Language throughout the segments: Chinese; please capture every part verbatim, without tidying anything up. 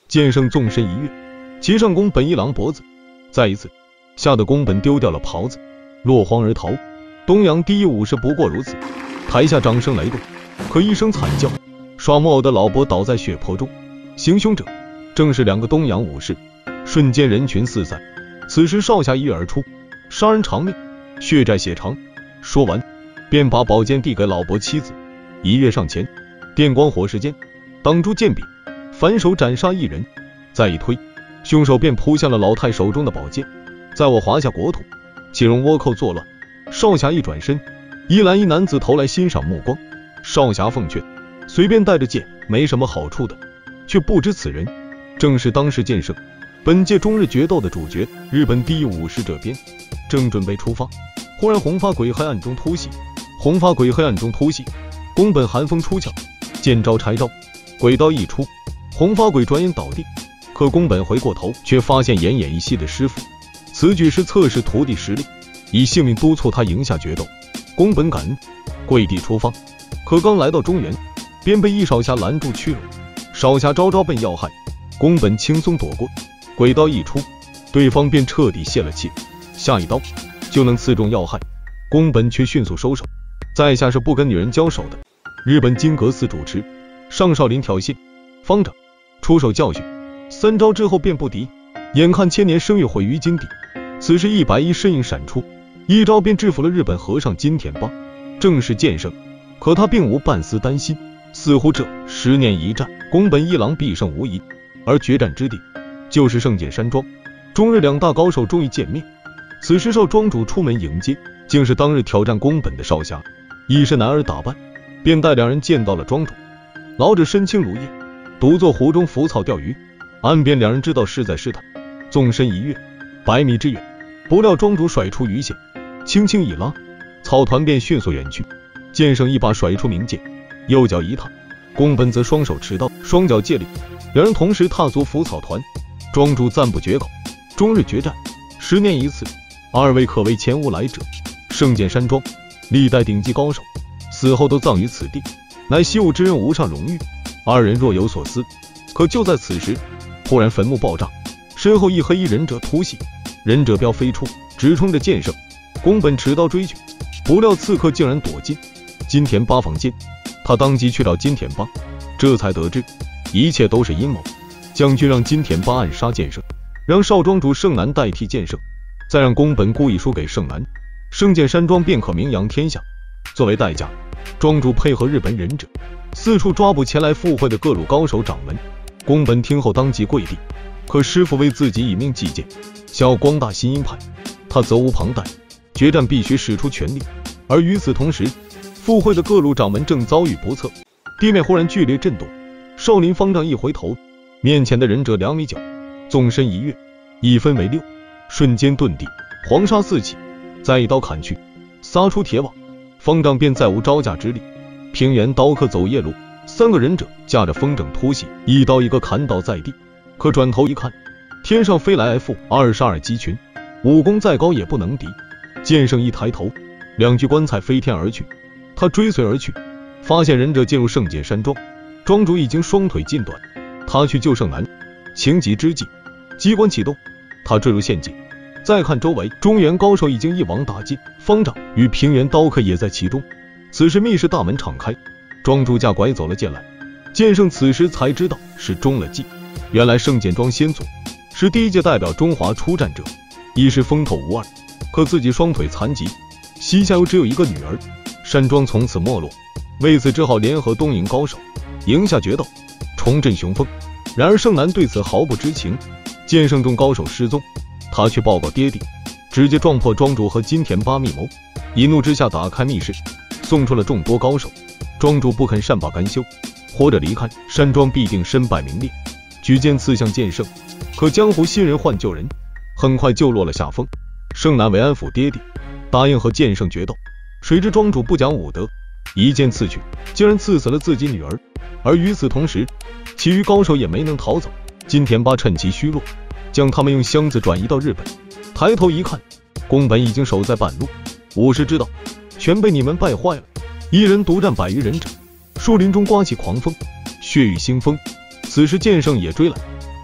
剑圣纵身一跃，骑上宫本一郎脖子，再一次吓得宫本丢掉了袍子，落荒而逃。东洋第一武士不过如此。台下掌声雷动，可一声惨叫，耍木偶的老伯倒在血泊中，行凶者正是两个东洋武士。瞬间人群四散，此时少侠一跃而出，杀人偿命，血债血偿。说完便把宝剑递给老伯妻子，一跃上前，电光火石间挡住剑柄，反手斩杀一人，再一推，凶手便扑向了老太手中的宝剑。在我华夏国土，岂容倭寇作乱。少侠一转身，一蓝衣男子投来欣赏目光。少侠奉劝，随便带着剑没什么好处的，却不知此人正是当世剑圣，本届中日决斗的主角。日本第一武士这边正准备出发，忽然红发鬼黑暗中突袭，红发鬼黑暗中突袭，宫本寒风出鞘，剑招拆招，鬼刀一出，红发鬼转眼倒地。可宫本回过头，却发现奄奄一息的师傅。此举是测试徒弟实力，以性命督促他赢下决斗。宫本感恩，跪地出发，可刚来到中原，便被一少侠拦住去路。少侠招招奔要害，宫本轻松躲过，鬼刀一出，对方便彻底泄了气，下一刀就能刺中要害。宫本却迅速收手，在下是不跟女人交手的。日本金阁寺主持，上少林挑衅，方丈出手教训，三招之后便不敌，眼看千年声誉毁于金底。此时一白衣身影闪出，一招便制服了日本和尚金田八，正是剑圣。可他并无半丝担心，似乎这十年一战，宫本一郎必胜无疑。而决战之地就是圣剑山庄，中日两大高手终于见面。此时少庄主出门迎接，竟是当日挑战宫本的少侠，一身男儿打扮，便带两人见到了庄主。老者身轻如燕，独坐湖中浮草钓鱼，岸边两人知道势在试探，纵身一跃，百米之远，不料庄主甩出鱼线，轻轻一拉，草团便迅速远去。剑圣一把甩出名剑，右脚一踏，宫本则双手持刀，双脚借力，两人同时踏足浮草团。庄主赞不绝口，中日决战十年一次，二位可谓前无来者。圣剑山庄历代顶级高手死后都葬于此地，乃习武之人无上荣誉。二人若有所思，可就在此时，忽然坟墓爆炸，身后一黑衣忍者突袭，忍者镖飞出，直冲着剑圣。宫本持刀追去，不料刺客竟然躲进金田八房间，他当即去找金田八，这才得知一切都是阴谋。将军让金田八暗杀剑圣，让少庄主圣南代替剑圣，再让宫本故意输给圣南，圣剑山庄便可名扬天下。作为代价，庄主配合日本忍者，四处抓捕前来赴会的各路高手掌门。宫本听后当即跪地，可师父为自己以命祭剑，想要光大新阴派，他责无旁贷，决战必须使出全力。而与此同时，赴会的各路掌门正遭遇不测，地面忽然剧烈震动。少林方丈一回头，面前的忍者两米九，纵身一跃，一分为六，瞬间遁地，黄沙四起，再一刀砍去，撒出铁网，方丈便再无招架之力。平原刀客走夜路，三个忍者架着风筝突袭，一刀一个砍倒在地。可转头一看，天上飞来 F 二十二机群，武功再高也不能敌。剑圣一抬头，两具棺材飞天而去，他追随而去，发现忍者进入圣剑山庄，庄主已经双腿尽断。他去救圣南，情急之际，机关启动，他坠入陷阱。再看周围，中原高手已经一网打尽，方丈与平原刀客也在其中。此时密室大门敞开，庄主架拐走了剑来。剑圣此时才知道是中了计，原来圣剑庄先祖是第一届代表中华出战者，一时风头无二，可自己双腿残疾，膝下又只有一个女儿，山庄从此没落。为此只好联合东瀛高手，赢下决斗，重振雄风。然而圣南对此毫不知情，剑圣众高手失踪，他却报告爹地，直接撞破庄主和金田八密谋，一怒之下打开密室，送出了众多高手。庄主不肯善罢甘休，活着离开山庄必定身败名裂，举剑刺向剑圣。可江湖新人换旧人，很快就落了下风。圣南为安抚爹地，答应和剑圣决斗，谁知庄主不讲武德，一剑刺去，竟然刺死了自己女儿。而与此同时，其余高手也没能逃走。金田八趁其虚弱，将他们用箱子转移到日本。抬头一看，宫本已经守在半路，武士之道全被你们败坏了。一人独占百余忍者，树林中刮起狂风，血雨腥风。此时剑圣也追来，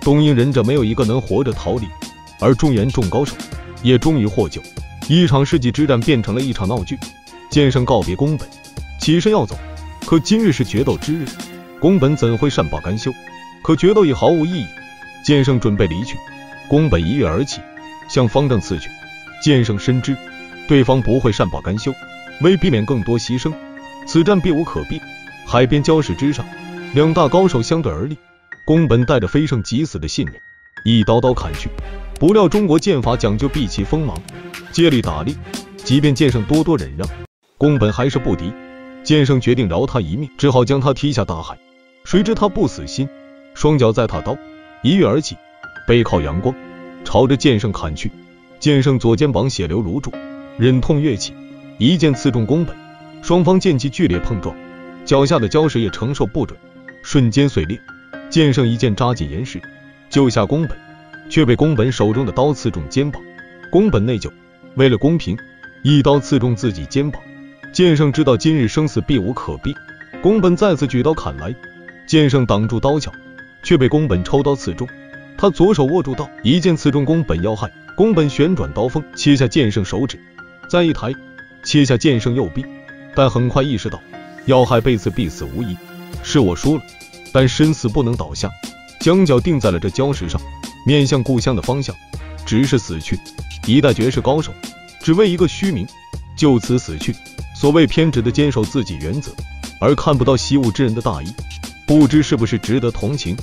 东瀛忍者没有一个能活着逃离，而中原众高手也终于获救。一场世纪之战变成了一场闹剧。剑圣告别宫本，起身要走，可今日是决斗之日，宫本怎会善罢甘休？可决斗已毫无意义。剑圣准备离去，宫本一跃而起，向方丈刺去。剑圣深知对方不会善罢甘休，为避免更多牺牲，此战避无可避。海边礁石之上，两大高手相对而立，宫本带着非胜即死的信念，一刀刀砍去。不料中国剑法讲究避其锋芒，借力打力，即便剑圣多多忍让，宫本还是不敌。剑圣决定饶他一命，只好将他踢下大海。谁知他不死心，双脚再踏刀，一跃而起，背靠阳光，朝着剑圣砍去。剑圣左肩膀血流如注，忍痛跃起，一剑刺中宫本。双方剑气剧烈碰撞，脚下的礁石也承受不准，瞬间碎裂。剑圣一剑扎进岩石，救下宫本，却被宫本手中的刀刺中肩膀。宫本内疚，为了公平，一刀刺中自己肩膀。剑圣知道今日生死避无可避，宫本再次举刀砍来，剑圣挡住刀鞘，却被宫本抽刀刺中。他左手握住刀，一剑刺中宫本要害。宫本旋转刀锋，切下剑圣手指，再一抬，切下剑圣右臂。但很快意识到要害被刺必死无疑，是我输了，但身死不能倒下，将脚定在了这礁石上，面向故乡的方向，只是死去。一代绝世高手只为一个虚名，就此死去。所谓偏执的坚守自己原则，而看不到习武之人的大义，不知是不是值得同情。